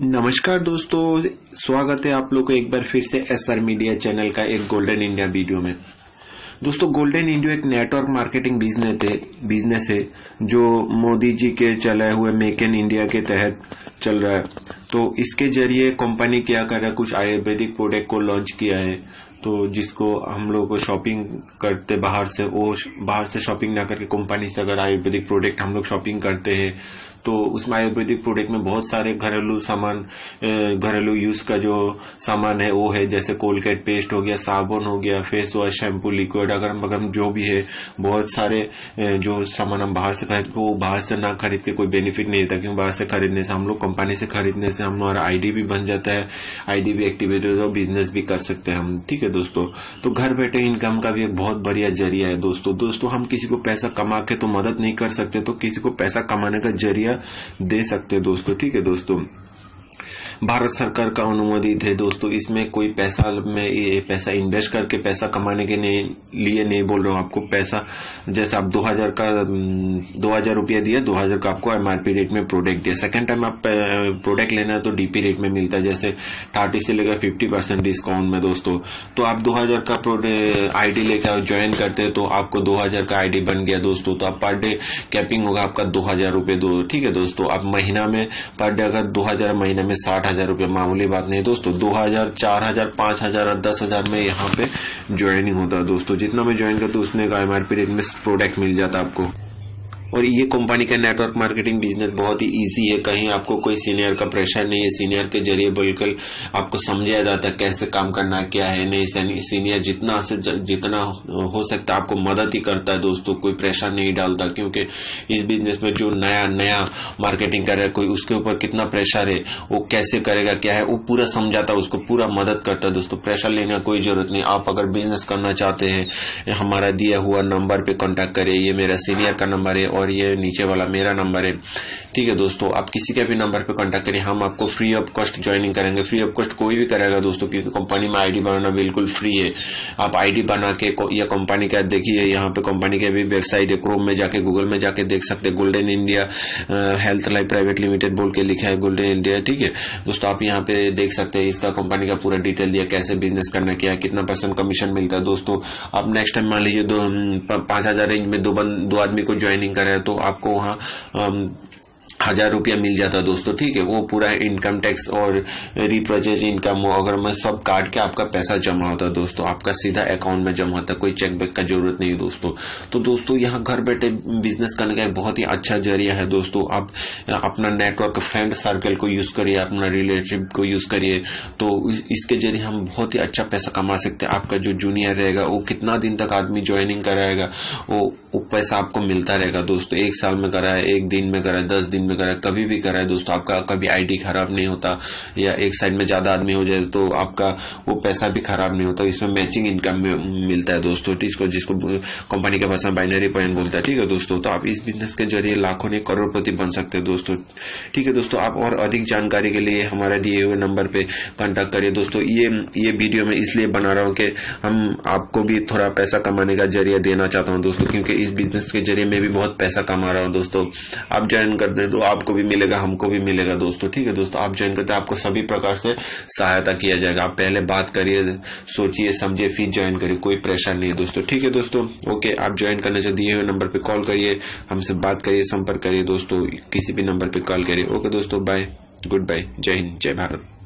नमस्कार दोस्तों, स्वागत है आप लोग को एक बार फिर से एसआर मीडिया चैनल का एक गोल्डन इंडिया वीडियो में। दोस्तों, गोल्डन इंडिया एक नेटवर्क मार्केटिंग बिजनेस है जो मोदी जी के चलाए हुए मेक इन इंडिया के तहत चल रहा है। तो इसके जरिए कंपनी क्या कर रहा है, कुछ आयुर्वेदिक प्रोडक्ट को लॉन्च किया है। तो जिसको हम लोग को शॉपिंग करते बाहर से शॉपिंग ना करके कंपनी से अगर आयुर्वेदिक प्रोडक्ट हम लोग शॉपिंग करते हैं तो उसमें आयुर्वेदिक प्रोडक्ट में बहुत सारे घरेलू यूज का जो सामान है वो है, जैसे कोलगेट पेस्ट हो गया, साबुन हो गया, फेस वॉश, शैम्पू, लिक्विड, अगर जो भी है बहुत सारे जो सामान हम बाहर से खरीदते वो बाहर से ना खरीद के कोई बेनिफिट नहीं देता, क्योंकि बाहर से खरीदने से हम लोग कंपनी से खरीदने से हमारा आईडी भी बन जाता है, आईडी भी एक्टिवेट हो जाता है, बिजनेस भी कर सकते हैं हम। ठीक है दोस्तों, तो घर बैठे इनकम का भी एक बहुत बढ़िया जरिया है दोस्तों। हम किसी को पैसा कमा के तो मदद नहीं कर सकते, तो किसी को पैसा कमाने का जरिया दे सकते हैं दोस्तों। ठीक है दोस्तों, भारत सरकार का अनुमोदित है दोस्तों। इसमें कोई पैसा इन्वेस्ट करके पैसा कमाने के लिए नहीं बोल रहा हूँ आपको। पैसा जैसे आप 2000 रुपया दिया, 2000 का आपको एमआरपी रेट में प्रोडक्ट दिया। सेकंड टाइम आप प्रोडक्ट लेना है तो डीपी रेट में मिलता है, जैसे 30 से लेकर 50% डिस्काउंट में दोस्तों। तो आप 2000 का आईडी लेकर ज्वाइन करते हैं तो आपको 2000 का आईडी बन गया दोस्तों। तो आप पर डे कैपिंग होगा आपका 2000 रुपये ठीक है दोस्तों। आप महीना में पर डे अगर 2000, महीने में 60,000 रुपये, मामूली बात नहीं दोस्तों। 2000, 4000, 5000 और 10,000 में यहाँ पे ज्वाइनिंग होता है दोस्तों। जितना में ज्वाइन करते उसने का एमआरपी रेट में प्रोडक्ट मिल जाता है आपको। और ये कंपनी का नेटवर्क मार्केटिंग बिजनेस बहुत ही इजी है, कहीं आपको कोई सीनियर का प्रेशर नहीं है। सीनियर के जरिए बिल्कुल आपको समझाया जाता है कैसे काम करना क्या है नहीं। सीनियर जितना हो सकता है आपको मदद ही करता है दोस्तों, कोई प्रेशर नहीं डालता, क्योंकि इस बिजनेस में जो नया मार्केटिंग कर रहा है कोई, उसके ऊपर कितना प्रेशर है, वो कैसे करेगा क्या है, वो पूरा समझाता है, उसको पूरा मदद करता है दोस्तों। प्रेशर लेने का कोई जरूरत नहीं। आप अगर बिजनेस करना चाहते हैं, हमारा दिया हुआ नंबर पे कॉन्टैक्ट करिए। ये मेरा सीनियर का नंबर है और ये नीचे वाला मेरा नंबर है। ठीक है दोस्तों, आप किसी के भी नंबर पे कांटेक्ट करिए, हम आपको फ्री ऑफ कॉस्ट ज्वाइनिंग करेंगे। फ्री ऑफ कॉस्ट कोई भी करेगा दोस्तों, क्योंकि कंपनी में आईडी बनाना बिल्कुल फ्री है। आप आईडी बना के या कंपनी का देखिए, यहाँ पे कंपनी की भी वेबसाइट है, क्रोम में जाके, गूगल में जाके देख सकते हैं। Golden India health life private limited बोल के लिखा है गोल्डन इंडिया। ठीक है दोस्तों, आप यहाँ पे देख सकते हैं, इसका कंपनी का पूरा डिटेल दिया, कैसे बिजनेस करना, क्या कितना % कमीशन मिलता है दोस्तों। आप नेक्स्ट टाइम मान लीजिए 5,000 रेंज में दो आदमी को ज्वाइनिंग करा है तो आपको वहाँ 1000 रुपया मिल जाता है दोस्तों। ठीक है, वो पूरा इनकम टैक्स और रिप्रोजेज इनकम अगर मैं सब काट के आपका पैसा जमा होता है दोस्तों, आपका सीधा अकाउंट में जमा होता है, कोई चेक बैक का जरूरत नहीं दोस्तों। तो दोस्तों, यहाँ घर बैठे बिजनेस करने का एक बहुत ही अच्छा जरिया है दोस्तों। आप अपना नेटवर्क, फ्रेंड सर्कल को यूज करिए, अपना रिलेटिव को यूज करिए, तो इसके जरिए हम बहुत ही अच्छा पैसा कमा सकते हैं। आपका जो जूनियर रहेगा वो कितना दिन तक आदमी ज्वाइनिंग कराएगा, वो पैसा आपको मिलता रहेगा दोस्तों। 1 साल में कराए, 1 दिन में कराए, 10 दिन में कराए, कभी भी कराए दोस्तों, आपका कभी आईडी खराब नहीं होता। या एक साइड में ज्यादा आदमी हो जाए तो आपका वो पैसा भी खराब नहीं होता। इसमें मैचिंग इनकम मिलता है दोस्तों, जिसको कंपनी के भाषा बाइनरी पॉइंट बोलता है। ठीक है दोस्तों, तो आप इस बिजनेस के जरिए लाखों ने करोड़पति बन सकते हैं दोस्तों। ठीक है दोस्तों, आप और अधिक जानकारी के लिए हमारे दिए हुए नंबर पे कॉन्टेक्ट करिए दोस्तों। ये वीडियो मैं इसलिए बना रहा हूँ कि हम आपको भी थोड़ा पैसा कमाने का जरिया देना चाहता हूँ दोस्तों, क्योंकि इस बिजनेस के जरिए मैं भी बहुत पैसा कमा रहा हूँ दोस्तों। आप ज्वाइन कर दे तो आपको भी मिलेगा, हमको भी मिलेगा दोस्तों। ठीक है दोस्तों, आप ज्वाइन करते हैं, आपको सभी प्रकार से सहायता किया जाएगा। आप पहले बात करिए, सोचिए, समझिए, फिर ज्वाइन करिए, कोई प्रेशर नहीं है दोस्तों। ठीक है दोस्तों, ओके, आप ज्वाइन करने से दिए हुए नंबर पे कॉल करिए, हमसे बात करिए, संपर्क करिए दोस्तों, किसी भी नंबर पे कॉल करिए। ओके दोस्तों, बाय, गुड बाय, जय हिंद, जय भारत।